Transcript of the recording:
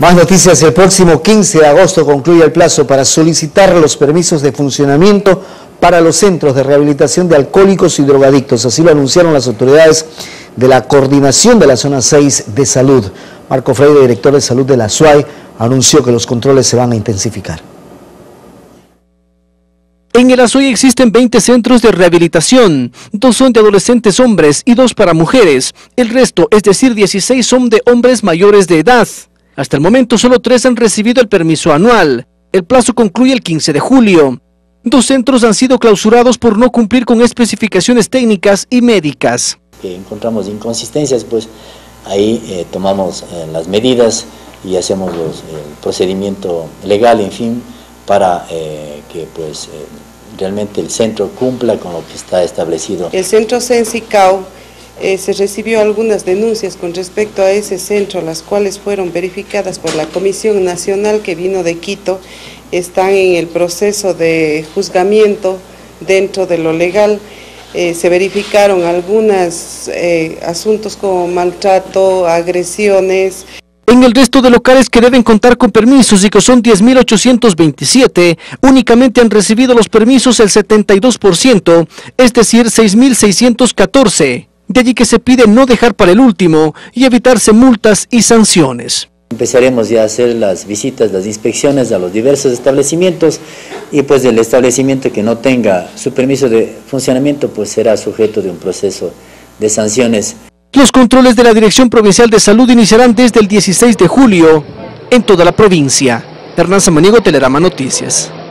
Más noticias: el próximo 15 de agosto concluye el plazo para solicitar los permisos de funcionamiento para los centros de rehabilitación de alcohólicos y drogadictos. Así lo anunciaron las autoridades de la coordinación de la zona 6 de salud. Marco Freire, director de salud de la SUAY, anunció que los controles se van a intensificar. En el Azuay existen 20 centros de rehabilitación, 2 son de adolescentes hombres y 2 para mujeres. El resto, es decir, 16 son de hombres mayores de edad. Hasta el momento solo 3 han recibido el permiso anual. El plazo concluye el 15 de julio. 2 centros han sido clausurados por no cumplir con especificaciones técnicas y médicas. Que encontramos inconsistencias, pues ahí tomamos las medidas y hacemos el procedimiento legal, en fin, para que pues realmente el centro cumpla con lo que está establecido. El centro Sensicao se recibió algunas denuncias con respecto a ese centro, las cuales fueron verificadas por la Comisión Nacional que vino de Quito. Están en el proceso de juzgamiento dentro de lo legal. Se verificaron algunos asuntos como maltrato, agresiones. En el resto de locales que deben contar con permisos y que son 10.827, únicamente han recibido los permisos el 72%, es decir, 6.614. De allí que se pide no dejar para el último y evitarse multas y sanciones. Empezaremos ya a hacer las visitas, las inspecciones a los diversos establecimientos y pues el establecimiento que no tenga su permiso de funcionamiento pues será sujeto de un proceso de sanciones. Los controles de la Dirección Provincial de Salud iniciarán desde el 16 de julio en toda la provincia. Hernán Samaniego, Telerama Noticias.